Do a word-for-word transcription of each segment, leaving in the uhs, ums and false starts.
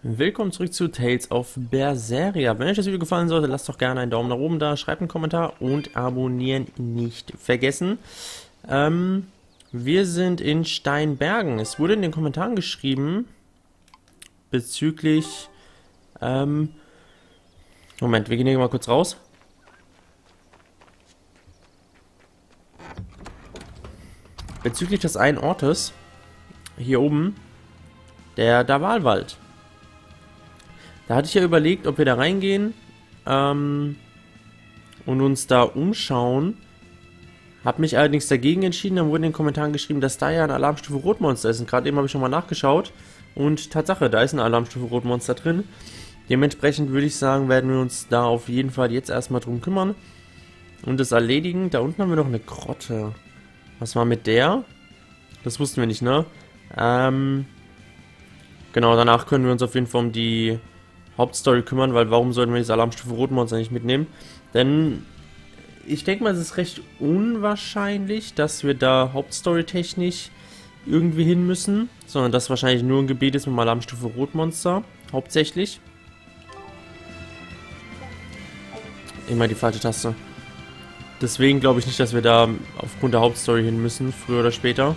Willkommen zurück zu Tales of Berseria. Wenn euch das Video gefallen sollte, lasst doch gerne einen Daumen nach oben da, schreibt einen Kommentar und abonnieren nicht vergessen. Ähm, wir sind in Steinbergen. Es wurde in den Kommentaren geschrieben bezüglich... Ähm, Moment, wir gehen hier mal kurz raus. Bezüglich des einen Ortes, hier oben, der Davalwald. Da hatte ich ja überlegt, ob wir da reingehen ähm, und uns da umschauen. Hab mich allerdings dagegen entschieden. Dann wurde in den Kommentaren geschrieben, dass da ja ein Alarmstufe Rotmonster ist. Und gerade eben habe ich schon mal nachgeschaut. Und Tatsache, da ist ein Alarmstufe Rotmonster drin. Dementsprechend würde ich sagen, werden wir uns da auf jeden Fall jetzt erstmal drum kümmern und das erledigen. Da unten haben wir noch eine Grotte. Was war mit der? Das wussten wir nicht, ne? Ähm, genau, danach können wir uns auf jeden Fall um die Hauptstory kümmern, weil warum sollten wir das Alarmstufe Rotmonster nicht mitnehmen? Denn ich denke mal, es ist recht unwahrscheinlich, dass wir da Hauptstory-technisch irgendwie hin müssen, sondern dass wahrscheinlich nur ein Gebiet ist mit dem Alarmstufe Rotmonster, hauptsächlich. Immer die falsche Taste. Deswegen glaube ich nicht, dass wir da aufgrund der Hauptstory hin müssen, früher oder später.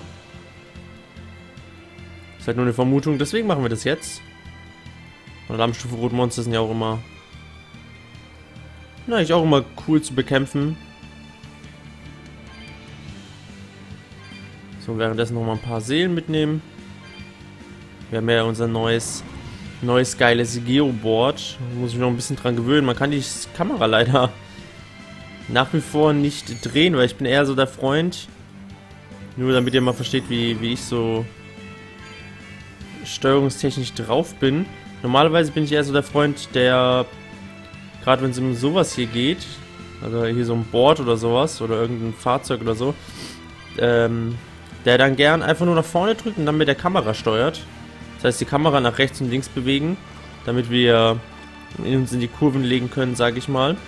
Ist halt nur eine Vermutung, deswegen machen wir das jetzt. Und Alarmstufe Rotmonster sind ja auch immer... Na, ich auch immer cool zu bekämpfen. So, währenddessen noch mal ein paar Seelen mitnehmen. Wir haben ja unser neues, neues geiles Geoboard. Muss ich noch ein bisschen dran gewöhnen. Man kann die Kamera leider nach wie vor nicht drehen, weil ich bin eher so der Freund. Nur damit ihr mal versteht, wie, wie ich so steuerungstechnisch drauf bin. Normalerweise bin ich eher so der Freund, der, gerade wenn es um sowas hier geht, also hier so ein Board oder sowas, oder irgendein Fahrzeug oder so, ähm, der dann gern einfach nur nach vorne drückt und dann mit der Kamera steuert. Das heißt, die Kamera nach rechts und links bewegen, damit wir uns in die Kurven legen können, sage ich mal.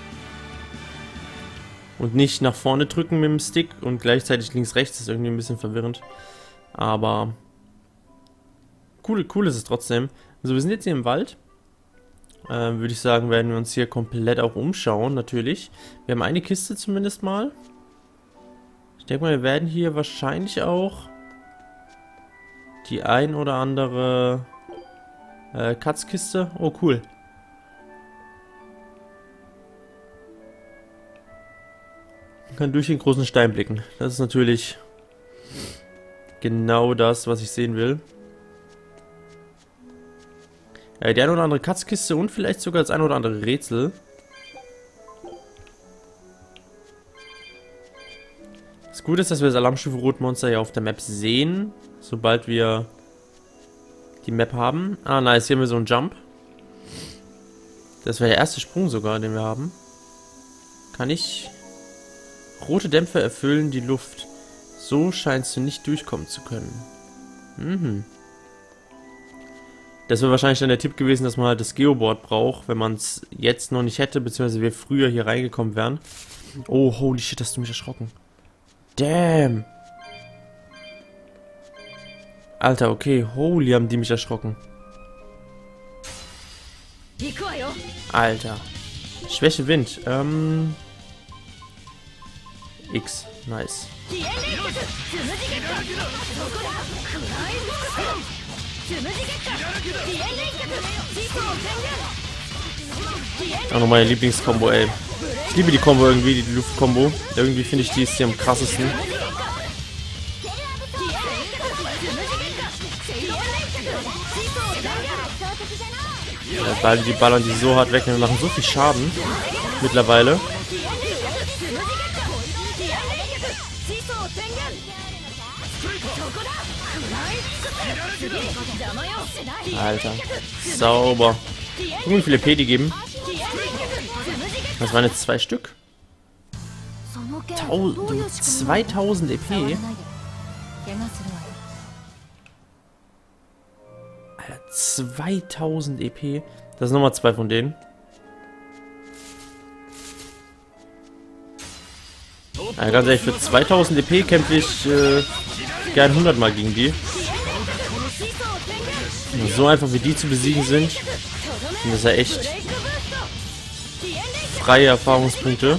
Und nicht nach vorne drücken mit dem Stick und gleichzeitig links-rechts, das ist irgendwie ein bisschen verwirrend. Aber cool, cool ist es trotzdem. Also wir sind jetzt hier im Wald. Ähm, würde ich sagen, werden wir uns hier komplett auch umschauen, natürlich. Wir haben eine Kiste zumindest mal. Ich denke mal, wir werden hier wahrscheinlich auch die ein oder andere äh, Katzkiste. Oh, cool. Man kann durch den großen Stein blicken. Das ist natürlich genau das, was ich sehen will. Äh, die eine oder andere Katzkiste und vielleicht sogar das eine oder andere Rätsel. Das Gute ist, dass wir das Alarmstufe Rotmonster ja auf der Map sehen, sobald wir die Map haben. Ah, nice, hier haben wir so einen Jump. Das wäre der erste Sprung sogar, den wir haben. Kann ich... Rote Dämpfer erfüllen die Luft. So scheinst du nicht durchkommen zu können. Mhm. Das wäre wahrscheinlich dann der Tipp gewesen, dass man halt das Geoboard braucht, wenn man es jetzt noch nicht hätte, beziehungsweise wir früher hier reingekommen wären. Oh, holy shit, hast du mich erschrocken. Damn. Alter, okay, holy, haben die mich erschrocken. Alter. Schwäche Wind. Ähm... X. Nice. Auch noch meine Lieblingskombo, ey. Ich liebe die Kombo irgendwie, die Luftkombo. Irgendwie finde ich die ist hier am krassesten. Ja, die ballern die so hart weg und machen so viel Schaden. Mittlerweile. Alter. Sauber. Gucken, wie viele P die geben. Das waren jetzt zwei Stück. zweitausend E P. Alter, zweitausend E P. Das sind nochmal zwei von denen. Ja, ganz ehrlich, für zweitausend E P kämpfe ich äh, gern hundert Mal gegen die. So einfach wie die zu besiegen sind, sind das ja echt freie Erfahrungspunkte.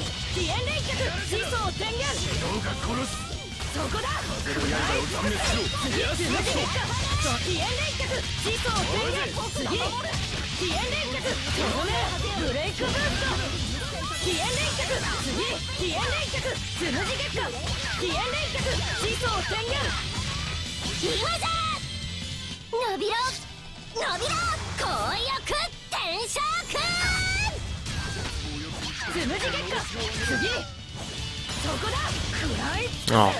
Oh.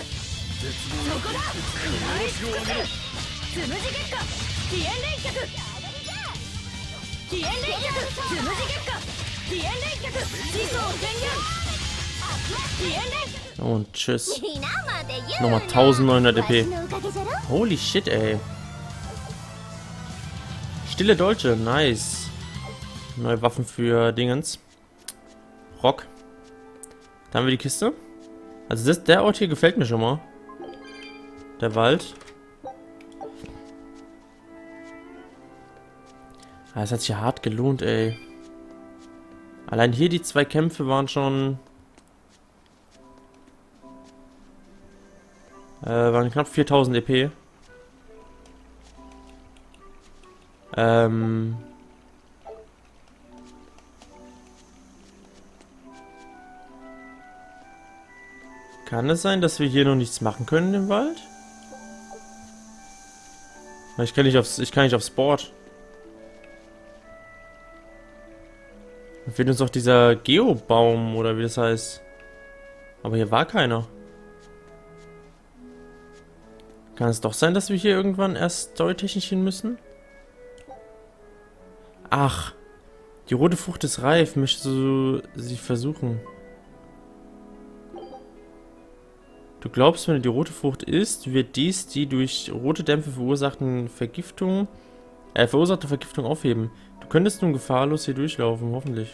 Und tschüss. Nochmal neunzehnhundert E P. Holy shit, ey. Stille Dolce, nice. Neue Waffen für Dingens. Rock. Da haben wir die Kiste. Also das, der Ort hier gefällt mir schon mal. Der Wald. Ah, es hat sich ja hart gelohnt, ey. Allein hier die zwei Kämpfe waren schon... Äh, waren knapp viertausend E P. Ähm... Kann es sein, dass wir hier noch nichts machen können im Wald? Ich kann nicht aufs, ich kann nicht aufs Board. Da fehlt uns doch dieser Geobaum oder wie das heißt. Aber hier war keiner. Kann es doch sein, dass wir hier irgendwann erst storytechnisch hin müssen? Ach, die rote Frucht ist reif. Möchtest du sie versuchen? Du glaubst, wenn du die rote Frucht isst, wird dies die durch rote Dämpfe verursachten Vergiftung, äh, verursachte Vergiftung aufheben. Du könntest nun gefahrlos hier durchlaufen, hoffentlich.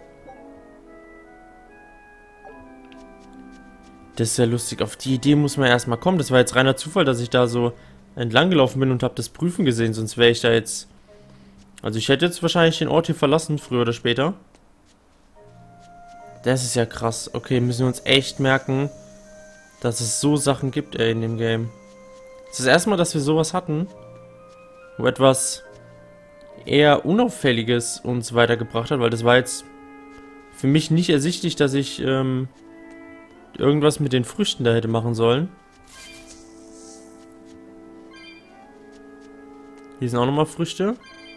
Das ist ja lustig. Auf die Idee muss man erstmal kommen. Das war jetzt reiner Zufall, dass ich da so entlang gelaufen bin und habe das Prüfen gesehen. Sonst wäre ich da jetzt... Also ich hätte jetzt wahrscheinlich den Ort hier verlassen, früher oder später. Das ist ja krass. Okay, müssen wir uns echt merken, dass es so Sachen gibt, ey, in dem Game. Das ist das erste Mal, dass wir sowas hatten, wo etwas eher Unauffälliges uns weitergebracht hat, weil das war jetzt für mich nicht ersichtlich, dass ich ähm, irgendwas mit den Früchten da hätte machen sollen. Hier sind auch nochmal Früchte.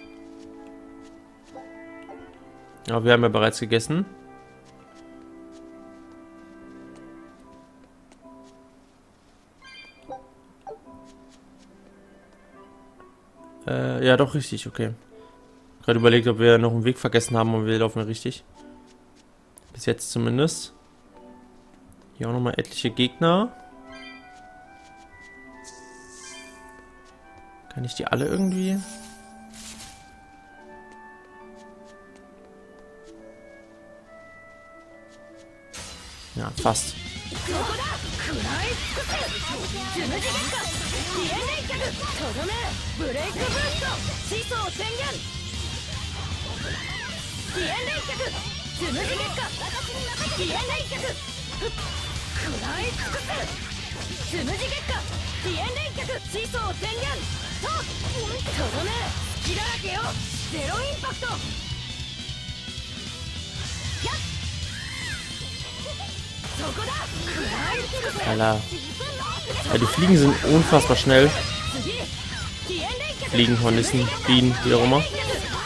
Aber wir haben ja bereits gegessen. Äh, ja, doch, richtig, okay. Gerade überlegt, ob wir noch einen Weg vergessen haben und wir laufen ja richtig. Bis jetzt zumindest. Hier auch nochmal etliche Gegner. Kann ich die alle irgendwie... Ja, fast. Alter. Ja, die Fliegen sind unfassbar schnell. Fliegen, Hornissen, Bienen, wie auch immer.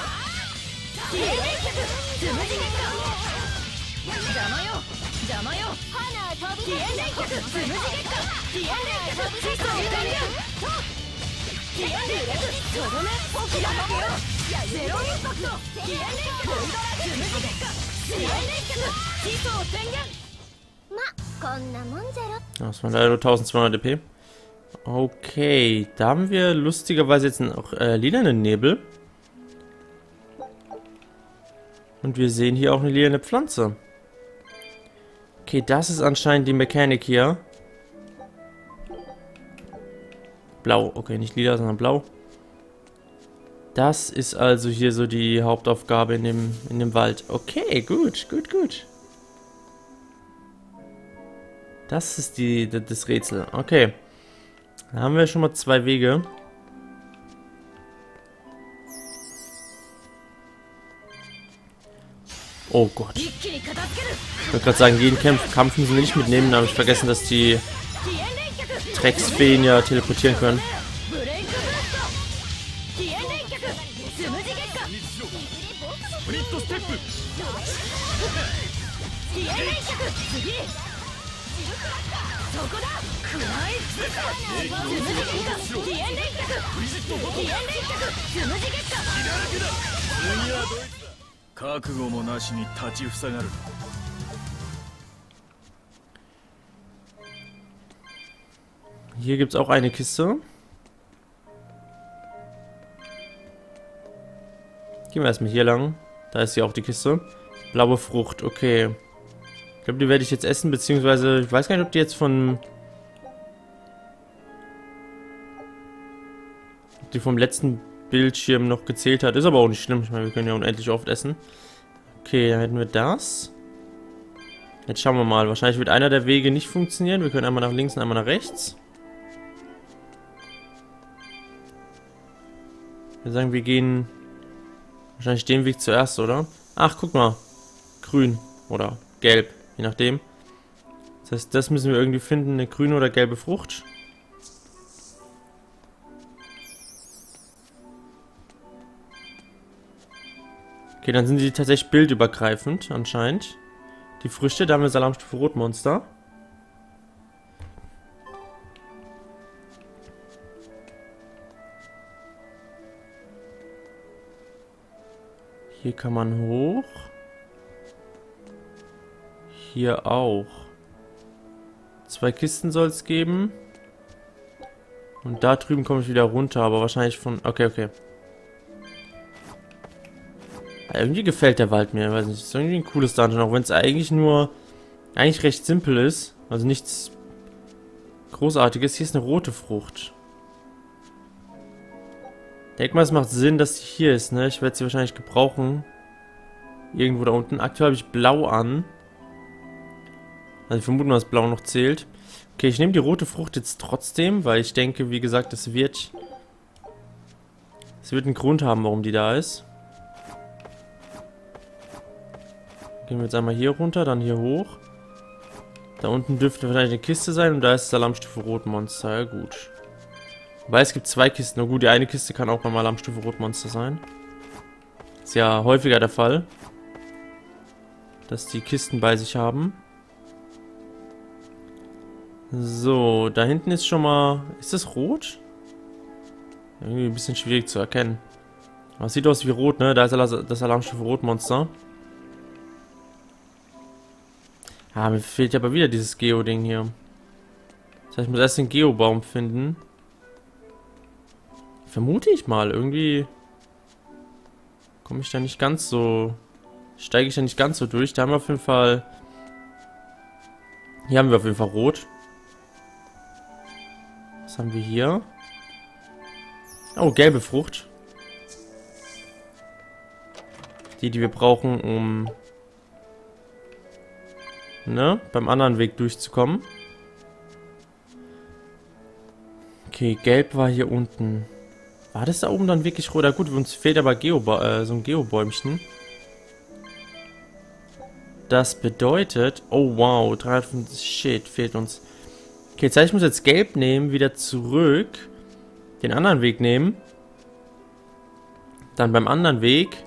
Das waren leider nur eintausendzweihundert E P. Okay, da haben wir lustigerweise jetzt noch äh, lilanen Nebel. Und wir sehen hier auch eine lilane Pflanze. Okay, das ist anscheinend die Mechanik hier. Blau, okay, nicht lila, sondern blau. Das ist also hier so die Hauptaufgabe in dem, in dem Wald. Okay, gut, gut, gut. Das ist die, das Rätsel. Okay. Dann haben wir schon mal zwei Wege. Oh Gott. Ich wollte gerade sagen, jeden Kampf, Kampf müssen wir nicht mitnehmen, aber ich vergessen, dass die Drecksfeen ja teleportieren können. Hier gibt es auch eine Kiste. Gehen wir erstmal hier lang. Da ist hier auch die Kiste. Blaue Frucht, okay. Ich glaube, die werde ich jetzt essen, beziehungsweise ich weiß gar nicht, ob die jetzt von... Ob die vom letzten Bildschirm noch gezählt hat. Ist aber auch nicht schlimm. Ich meine, wir können ja unendlich oft essen. Okay, dann hätten wir das. Jetzt schauen wir mal. Wahrscheinlich wird einer der Wege nicht funktionieren. Wir können einmal nach links und einmal nach rechts. Ich würde sagen, wir gehen wahrscheinlich den Weg zuerst, oder? Ach, guck mal. Grün oder gelb, je nachdem. Das heißt, das müssen wir irgendwie finden. Eine grüne oder gelbe Frucht. Okay, dann sind die tatsächlich bildübergreifend, anscheinend. Die Früchte, da haben wir Salamstufe Rotmonster. Hier kann man hoch. Hier auch. Zwei Kisten soll es geben. Und da drüben komme ich wieder runter, aber wahrscheinlich von... Okay, okay. Irgendwie gefällt der Wald mir, ich weiß nicht, ist irgendwie ein cooles Dungeon, auch wenn es eigentlich nur, eigentlich recht simpel ist, also nichts Großartiges. Hier ist eine rote Frucht. Ich denke mal, es macht Sinn, dass die hier ist, ne, ich werde sie wahrscheinlich gebrauchen. Irgendwo da unten. Aktuell habe ich blau an. Also ich vermute mal, dass blau noch zählt. Okay, ich nehme die rote Frucht jetzt trotzdem, weil ich denke, wie gesagt, es wird, es wird einen Grund haben, warum die da ist. Gehen wir jetzt einmal hier runter, dann hier hoch. Da unten dürfte wahrscheinlich eine Kiste sein und da ist das Alarmstufe Rotmonster. Ja, gut. Wobei es gibt zwei Kisten. Na gut, die eine Kiste kann auch beim Alarmstufe Rotmonster sein. Ist ja häufiger der Fall, dass die Kisten bei sich haben. So, da hinten ist schon mal... Ist das rot? Irgendwie ein bisschen schwierig zu erkennen. Aber es sieht aus wie rot, ne? Da ist das Alarmstufe Rotmonster. Ah, mir fehlt aber wieder dieses Geo-Ding hier. Das heißt, ich muss erst den Geobaum finden. Vermute ich mal. Irgendwie komme ich da nicht ganz so... Steige ich da nicht ganz so durch. Da haben wir auf jeden Fall... Hier haben wir auf jeden Fall rot. Was haben wir hier? Oh, gelbe Frucht. Die, die wir brauchen, um... Ne, beim anderen Weg durchzukommen. Okay, gelb war hier unten. War das da oben dann wirklich rot? Ja, gut, uns fehlt aber Geo äh, so ein Geobäumchen. Das bedeutet... Oh, wow, dreihundertfünfzig... Shit, fehlt uns. Okay, jetzt heißt, ich muss jetzt gelb nehmen, wieder zurück. Den anderen Weg nehmen. Dann beim anderen Weg...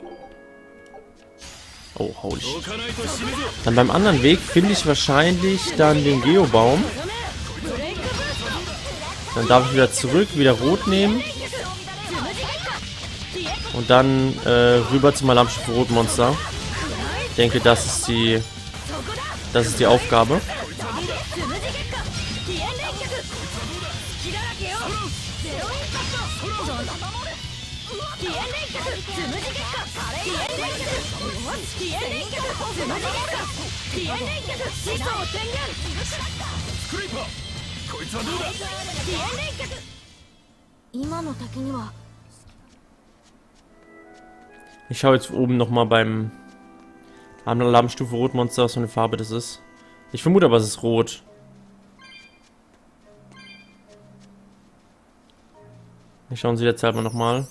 Oh, holy shit. Dann beim anderen Weg finde ich wahrscheinlich dann den Geobaum. Dann darf ich wieder zurück, wieder rot nehmen. Und dann äh, rüber zum Alarmstufe Rotmonster. Ich denke, das ist die... Das ist die Aufgabe. Ich schaue jetzt oben nochmal beim Alarmstufe Rotmonster, was für eine Farbe das ist. Ich vermute aber, es ist rot. Wir schauen sie jetzt halt mal nochmal.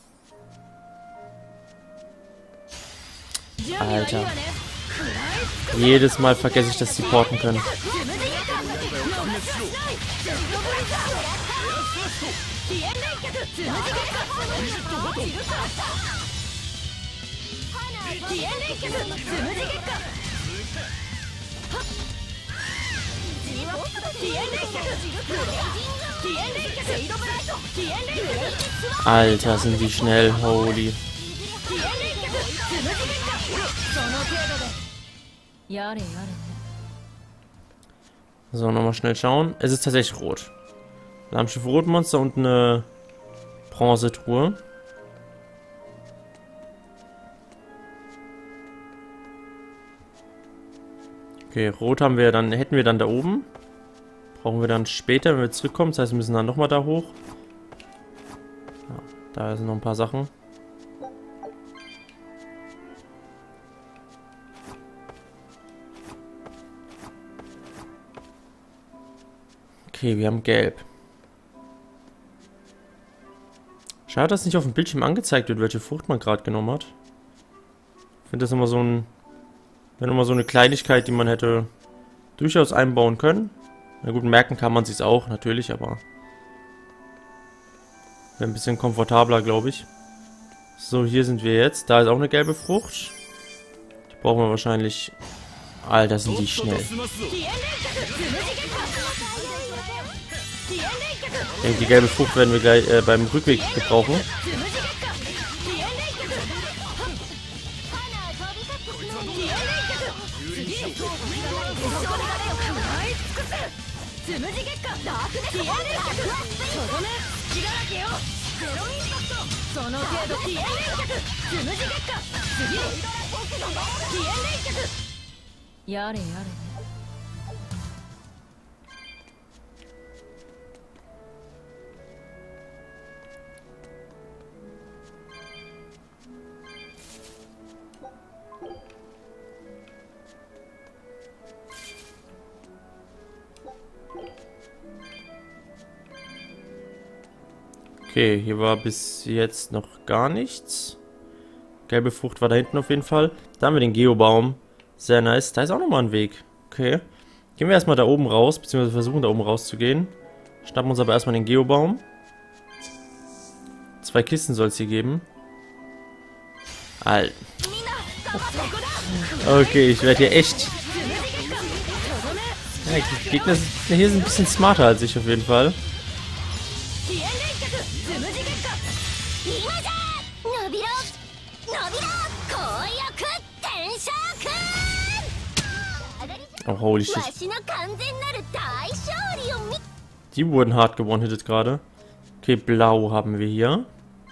Alter. Jedes Mal vergesse ich, dass sie porten können. Alter, sind die schnell, holy. So, nochmal schnell schauen. Es ist tatsächlich rot. Alarmstufe Rotmonster und eine Bronzetruhe. Okay, rot haben wir dann, hätten wir dann da oben. Brauchen wir dann später, wenn wir zurückkommen. Das heißt, wir müssen dann nochmal da hoch. Ja, da sind noch ein paar Sachen. Okay, wir haben gelb. Schade, dass nicht auf dem Bildschirm angezeigt wird, welche Frucht man gerade genommen hat. Ich finde das immer so ein... Wäre immer so eine Kleinigkeit, die man hätte durchaus einbauen können. Na gut, merken kann man sich auch, natürlich, aber... Wäre ein bisschen komfortabler, glaube ich. So, hier sind wir jetzt. Da ist auch eine gelbe Frucht. Die brauchen wir wahrscheinlich... Alter, sind die schnell. Ich denke, die gelbe Frucht werden wir gleich äh, beim Rückweg gebrauchen. Okay, hier war bis jetzt noch gar nichts. Gelbe Frucht war da hinten auf jeden Fall. Da haben wir den Geobaum. Sehr nice. Da ist auch nochmal ein Weg. Okay. Gehen wir erstmal da oben raus, beziehungsweise versuchen da oben rauszugehen. Schnappen uns aber erstmal den Geobaum. Zwei Kisten soll es hier geben. Alter. Okay, ich werde hier echt... Ja, die Gegner hier sind ein bisschen smarter als ich auf jeden Fall. Oh, holy shit. Die wurden hart gewone-hitted gerade. Okay, blau haben wir hier.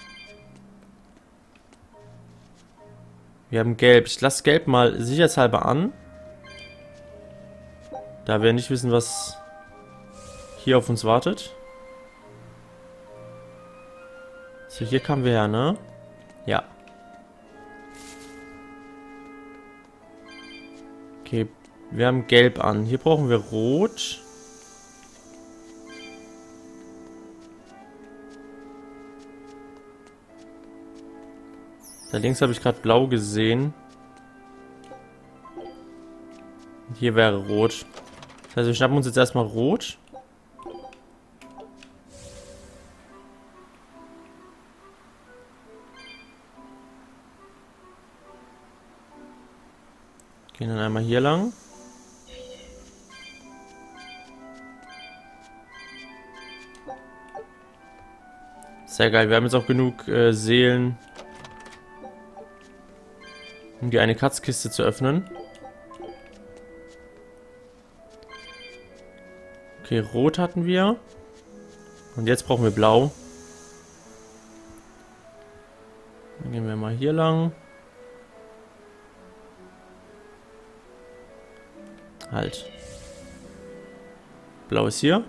Wir haben gelb. Ich lasse gelb mal sicherheitshalber an. Da wir nicht wissen, was hier auf uns wartet. So, hier kamen wir her, ne? Ja. Okay, wir haben gelb an. Hier brauchen wir rot. Da links habe ich gerade blau gesehen. Und hier wäre rot. Das heißt, wir schnappen uns jetzt erstmal rot. Gehen dann einmal hier lang. Sehr geil. Wir haben jetzt auch genug äh, Seelen, um die eine Katzkiste zu öffnen. Okay, rot hatten wir. Und jetzt brauchen wir blau. Dann gehen wir mal hier lang. Halt. Blau ist hier.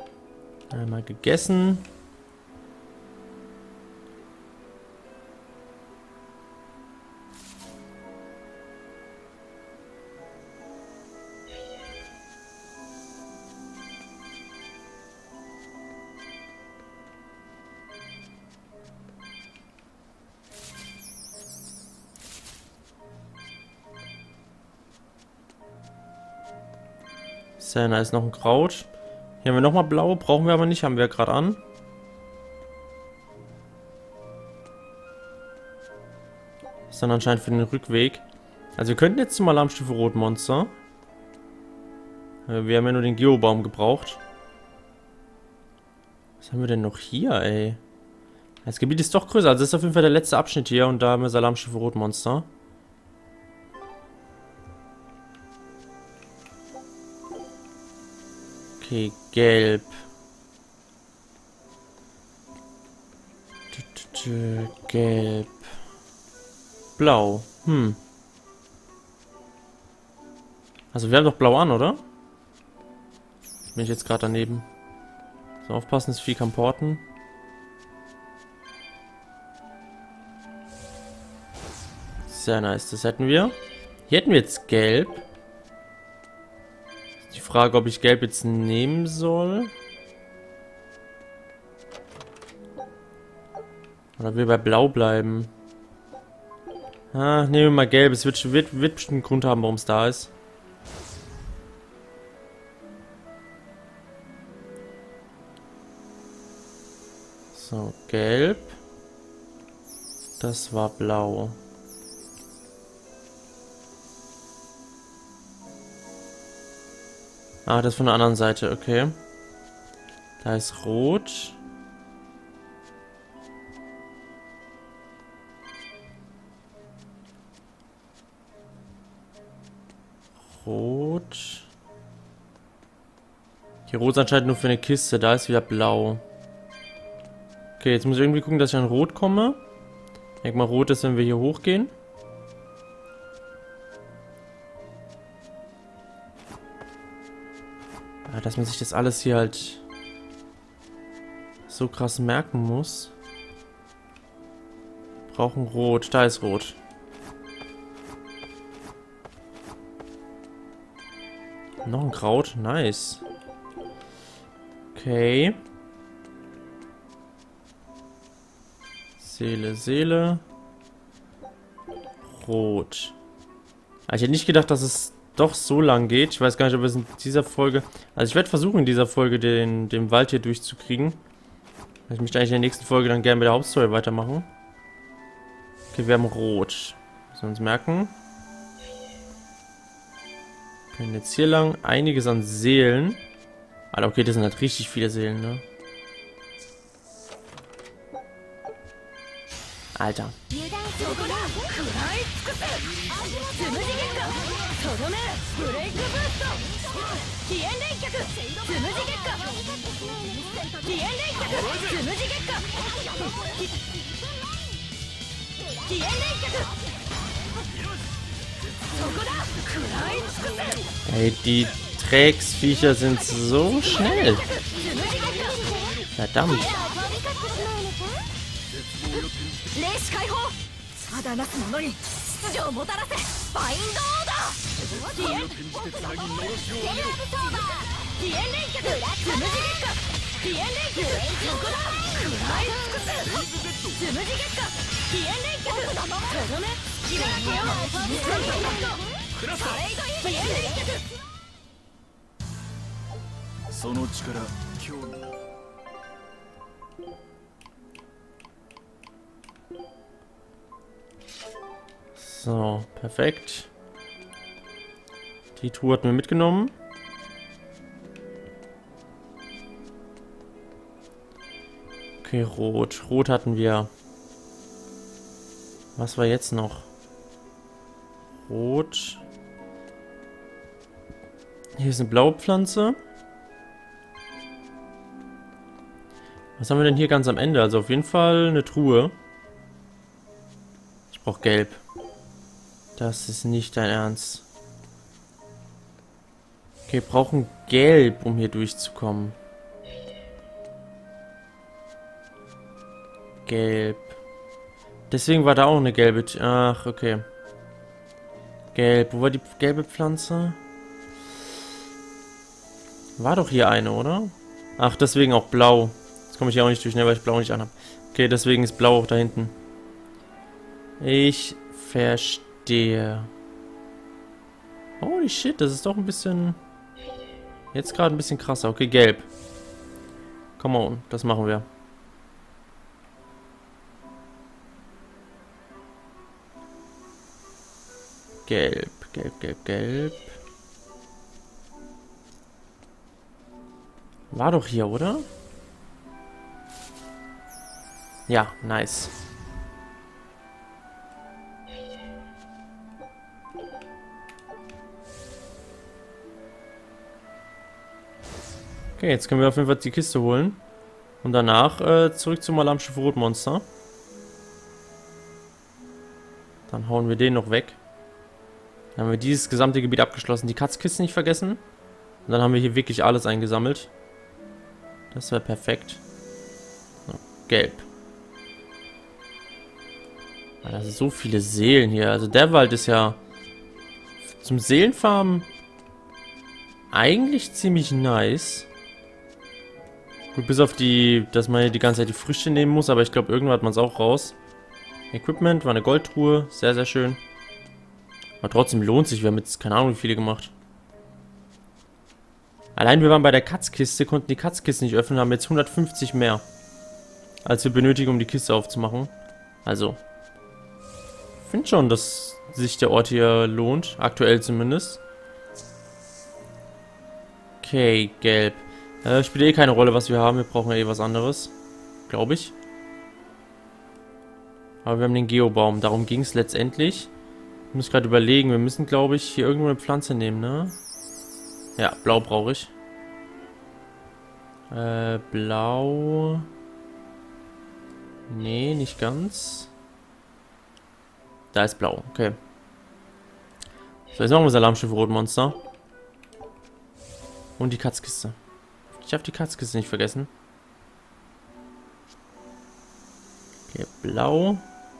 Einmal gegessen. Sehr nice, noch ein Kraut. Hier haben wir nochmal blau, brauchen wir aber nicht, haben wir ja gerade an. Ist dann anscheinend für den Rückweg. Also wir könnten jetzt zum Alarmstufe Rot Monster. Wir haben ja nur den Geobaum gebraucht. Was haben wir denn noch hier, ey? Das Gebiet ist doch größer. Also das ist auf jeden Fall der letzte Abschnitt hier. Und da haben wir das Alarmstufe Rot Monster. Okay, gelb. Gelb. Blau. Hm. Also wir haben doch blau an, oder? Bin ich jetzt gerade daneben. So, aufpassen, ist viel Kamporten. Sehr nice, das hätten wir. Hier hätten wir jetzt gelb. Die Frage, ob ich gelb jetzt nehmen soll. Oder wir bei blau bleiben. Ah, nehmen wir mal gelb. Es wird, wird, wird bestimmt einen Grund haben, warum es da ist. So, gelb. Das war blau. Ah, das von der anderen Seite, okay. Da ist rot. Rot. Hier rot ist anscheinend nur für eine Kiste, da ist wieder blau. Okay, jetzt muss ich irgendwie gucken, dass ich an Rot komme. Ich denke mal, Rot ist, wenn wir hier hochgehen. Ja, dass man sich das alles hier halt so krass merken muss. Wir brauchen Rot. Da ist Rot. Noch ein Kraut. Nice. Okay. Seele, Seele. Rot. Ich hätte nicht gedacht, dass es doch so lang geht. Ich weiß gar nicht, ob es in dieser Folge... Also ich werde versuchen, in dieser Folge den, den Wald hier durchzukriegen. Ich möchte eigentlich in der nächsten Folge dann gerne mit der Hauptstory weitermachen. Okay, wir haben Rot. Müssen wir uns merken. Wir können jetzt hier lang. Einiges an Seelen. Alter, okay, das sind halt richtig viele Seelen, ne? Alter. Ey, die Drecksviecher sind so schnell. Verdammt. So, perfekt. Die Truhe hatten wir mitgenommen. Okay, rot. Rot hatten wir. Was war jetzt noch? Rot. Hier ist eine blaue Pflanze. Was haben wir denn hier ganz am Ende? Also auf jeden Fall eine Truhe. Ich brauche gelb. Das ist nicht dein Ernst. Okay, wir brauchen gelb, um hier durchzukommen. Gelb. Deswegen war da auch eine gelbe... Ach, okay. Gelb. Wo war die gelbe Pflanze? War doch hier eine, oder? Ach, deswegen auch blau. Jetzt komme ich hier auch nicht durch, ne, weil ich blau nicht anhabe. Okay, deswegen ist blau auch da hinten. Ich verstehe. Holy shit, das ist doch ein bisschen... Jetzt gerade ein bisschen krasser. Okay, gelb. Come on, das machen wir. Gelb, gelb, gelb, gelb. War doch hier, oder? Ja, nice. Okay, jetzt können wir auf jeden Fall die Kiste holen. Und danach äh, zurück zum Alarmschiff Rotmonster. Dann hauen wir den noch weg. Dann haben wir dieses gesamte Gebiet abgeschlossen. Die Katzkiste nicht vergessen. Und dann haben wir hier wirklich alles eingesammelt. Das wäre perfekt. So, gelb. Ah, das sind so viele Seelen hier. Also der Wald ist ja zum Seelenfarmen eigentlich ziemlich nice. Gut, bis auf die, dass man hier die ganze Zeit die Früchte nehmen muss, aber ich glaube, irgendwann hat man es auch raus. Equipment war eine Goldtruhe, sehr, sehr schön. Aber trotzdem lohnt sich, wir haben jetzt keine Ahnung wie viele gemacht. Allein wir waren bei der Katzkiste, konnten die Katzkiste nicht öffnen, haben jetzt hundertfünfzig mehr. Als wir benötigen, um die Kiste aufzumachen. Also, ich finde schon, dass sich der Ort hier lohnt, aktuell zumindest. Okay, gelb. Äh, spielt eh keine Rolle, was wir haben. Wir brauchen ja eh was anderes. Glaube ich. Aber wir haben den Geobaum. Darum ging es letztendlich. Ich muss gerade überlegen. Wir müssen, glaube ich, hier irgendwo eine Pflanze nehmen, ne? Ja, blau brauche ich. Äh, blau. Nee, nicht ganz. Da ist blau. Okay. So, jetzt machen wir das Alarmschiff Rotmonster. Und die Katzkiste. Ich darf die Katzkiste nicht vergessen. Okay, blau.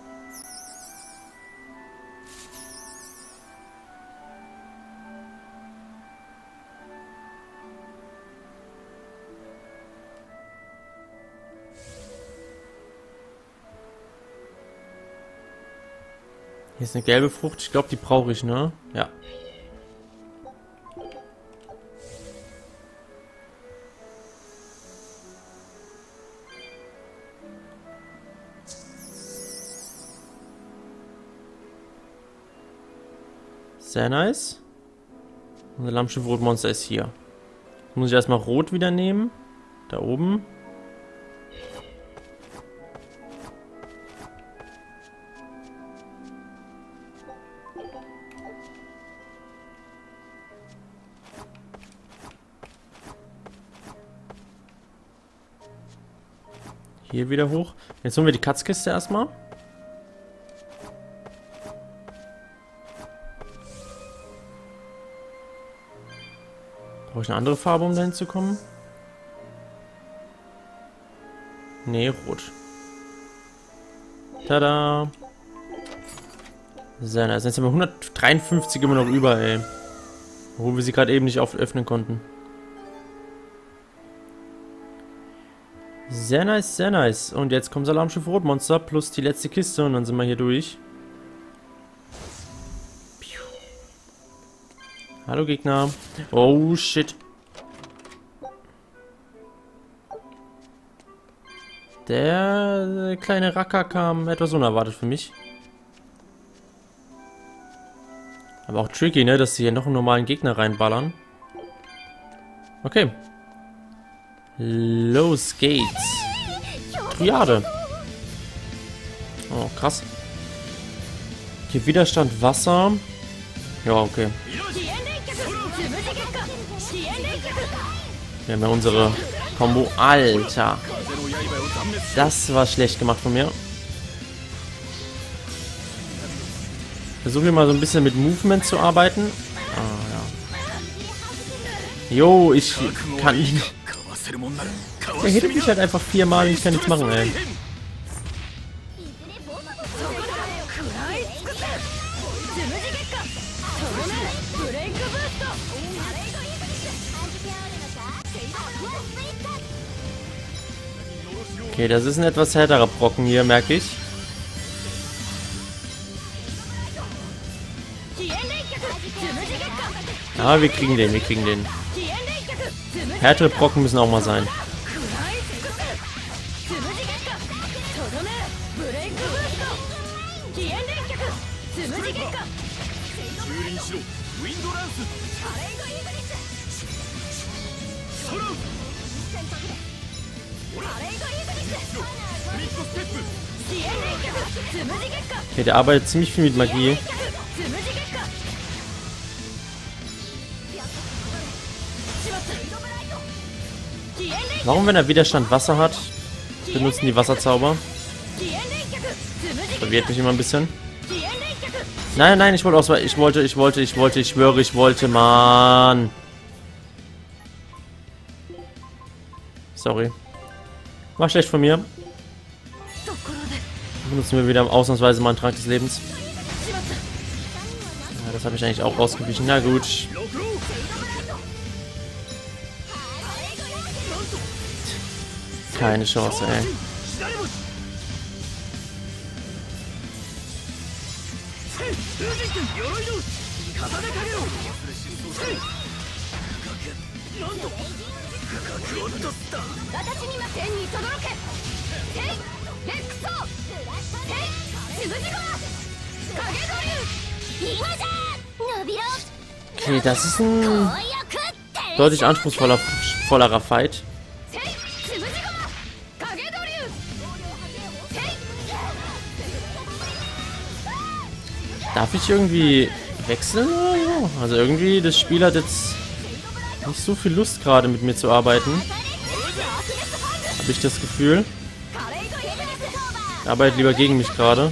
Hier ist eine gelbe Frucht. Ich glaube, die brauche ich, ne? Ja. Sehr nice. Unser Alarmschiff Rotmonster ist hier. Jetzt muss ich erstmal rot wieder nehmen. Da oben. Hier wieder hoch. Jetzt holen wir die Katzkiste erstmal. Brauche ich eine andere Farbe, um dahin zu kommen? Nee, rot. Tada! Sehr nice. Jetzt haben wir hundertdreiundfünfzig immer noch über, ey. Wo wir sie gerade eben nicht öffnen konnten. Sehr nice, sehr nice. Und jetzt kommt das Alarmschiff Rotmonster plus die letzte Kiste und dann sind wir hier durch. Piu. Hallo Gegner. Oh shit. Der kleine Racker kam etwas unerwartet für mich. Aber auch tricky, ne, dass sie hier noch einen normalen Gegner reinballern. Okay. Los geht's. Triade. Oh, krass. Hier Widerstand Wasser. Ja, okay. Wir haben ja unsere Combo. Alter. Das war schlecht gemacht von mir. Versuche hier mal so ein bisschen mit Movement zu arbeiten. Ah, ja. Jo, ich kann nicht. Der hittet mich halt einfach viermal und ich kann nichts machen, ey. Okay, das ist ein etwas härterer Brocken hier, merke ich. Aber wir kriegen den, wir kriegen den. Härtere Brocken müssen auch mal sein. Okay, der arbeitet ziemlich viel mit Magie. Warum, wenn er Widerstand Wasser hat, benutzen die Wasserzauber? Verwirrt mich immer ein bisschen. Nein, nein, ich wollte ausweichen. Ich wollte, ich wollte, ich wollte, ich schwöre, ich wollte, Mann. Sorry. War schlecht von mir. Benutzen wir wieder ausnahmsweise mal einen Trank des Lebens. Ja, das habe ich eigentlich auch rausgewichen. Na gut. Keine Chance, ey. Okay, das ist ein deutlich anspruchsvoller vollerer Fight. Darf ich irgendwie wechseln oder so? Also irgendwie, das Spiel hat jetzt nicht so viel Lust gerade mit mir zu arbeiten. Habe ich das Gefühl. Er arbeitet lieber gegen mich gerade.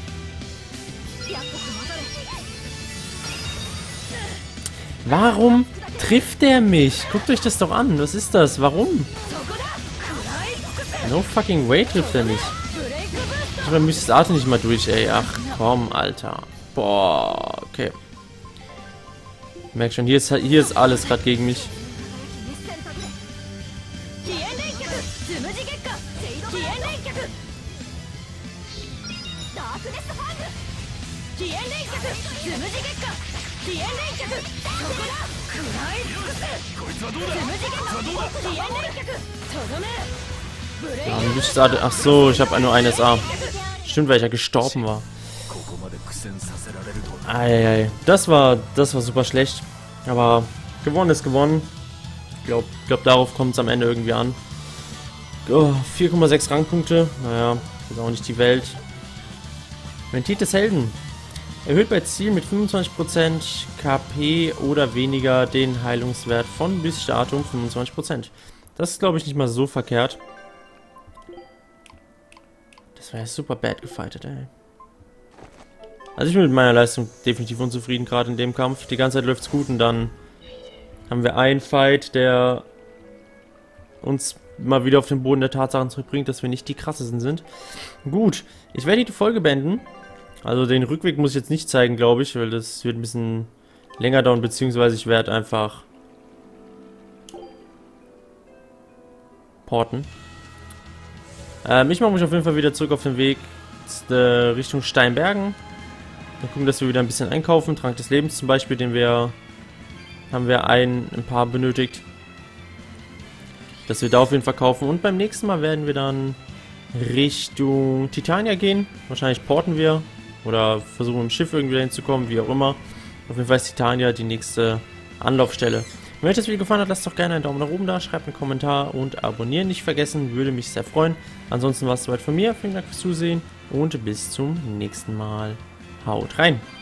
Warum trifft der mich? Guckt euch das doch an. Was ist das? Warum? No fucking way trifft er mich. Ich habe Mystics Arte nicht mal durch, ey. Ach komm, Alter. Boah, okay. Ich merke schon, hier ist, hier ist alles gerade gegen mich. Ja, Mystics Arte. Ach so, ich habe nur ein S A. Stimmt, weil ich ja gestorben war. Eieiei. Das war, das war super schlecht. Aber gewonnen ist gewonnen. Ich glaube, glaub, darauf kommt es am Ende irgendwie an. Oh, vier Komma sechs Rangpunkte. Naja, ist auch nicht die Welt. Mentität des Helden. Erhöht bei Ziel mit fünfundzwanzig Prozent K P oder weniger den Heilungswert von bis Start um fünfundzwanzig Prozent. Das ist, glaube ich, nicht mal so verkehrt. Das war ja super bad gefightet, ey. Also ich bin mit meiner Leistung definitiv unzufrieden, gerade in dem Kampf. Die ganze Zeit läuft's gut und dann haben wir einen Fight, der uns mal wieder auf den Boden der Tatsachen zurückbringt, dass wir nicht die krassesten sind. Gut, ich werde die Folge beenden. Also den Rückweg muss ich jetzt nicht zeigen, glaube ich, weil das wird ein bisschen länger dauern, beziehungsweise ich werde einfach porten. Ähm, ich mache mich auf jeden Fall wieder zurück auf den Weg äh, Richtung Steinbergen. Dann gucken, dass wir wieder ein bisschen einkaufen. Trank des Lebens zum Beispiel, den wir haben wir ein, ein paar benötigt. Dass wir da auf jeden Fall kaufen. Und beim nächsten Mal werden wir dann Richtung Titania gehen. Wahrscheinlich porten wir. Oder versuchen im Schiff irgendwie hinzukommen, wie auch immer. Auf jeden Fall ist Titania die nächste Anlaufstelle. Wenn euch das Video gefallen hat, lasst doch gerne einen Daumen nach oben da, schreibt einen Kommentar und abonnieren nicht vergessen, würde mich sehr freuen. Ansonsten war es soweit von mir. Vielen Dank fürs Zusehen und bis zum nächsten Mal. Haut rein!